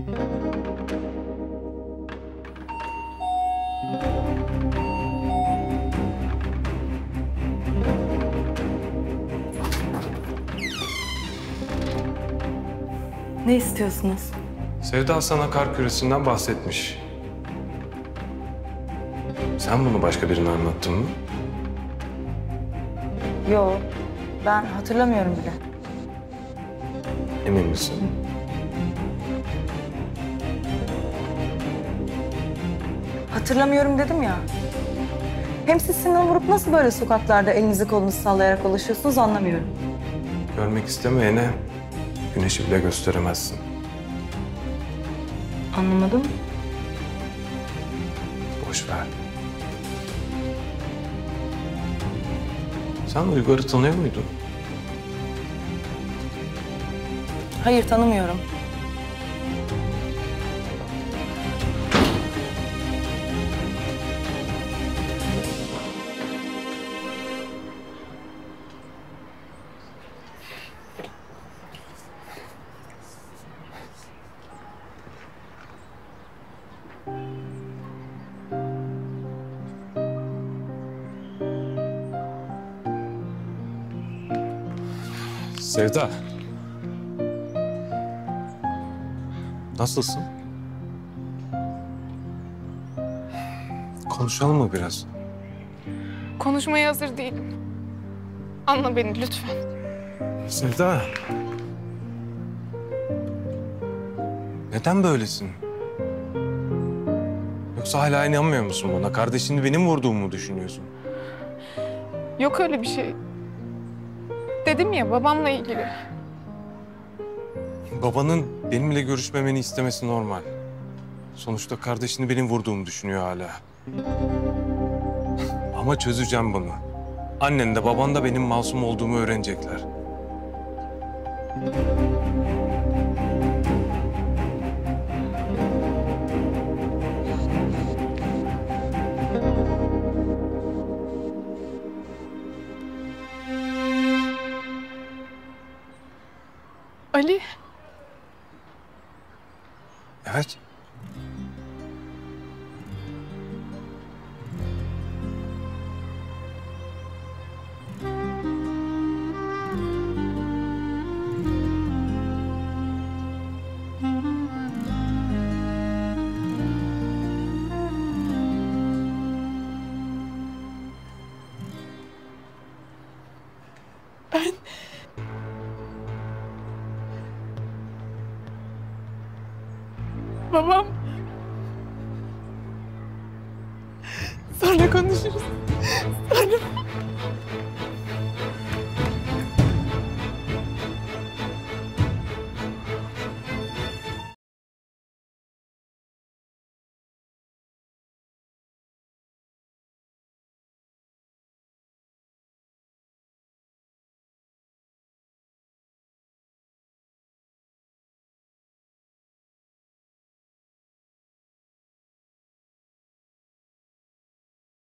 Ne istiyorsunuz? Sevda sana kar küresinden bahsetmiş. Sen bunu başka birine anlattın mı? Yo, ben hatırlamıyorum bile. Emin misin? Hatırlamıyorum dedim ya. Hem siz Sinan vurup nasıl böyle sokaklarda elinizi kolunuzu sallayarak dolaşıyorsunuz anlamıyorum. Görmek istemeyene güneşi bile gösteremezsin. Anlamadım. Boş ver. Sen Uygar'ı tanıyor muydun? Hayır, tanımıyorum. Sevda. Nasılsın? Konuşalım mı biraz? Konuşmaya hazır değilim. Anla beni lütfen. Sevda. Neden böylesin? Yoksa hala inanmıyor musun bana? Kardeşini benim vurduğumu mu düşünüyorsun? Yok öyle bir şey. Dedim ya babamla ilgili. Babanın benimle görüşmemeni istemesi normal. Sonuçta kardeşini benim vurduğumu düşünüyor hala. Ama çözeceğim bunu. Annen de baban da benim masum olduğumu öğrenecekler. Ali, Evet. babam. Sonra konuşuruz.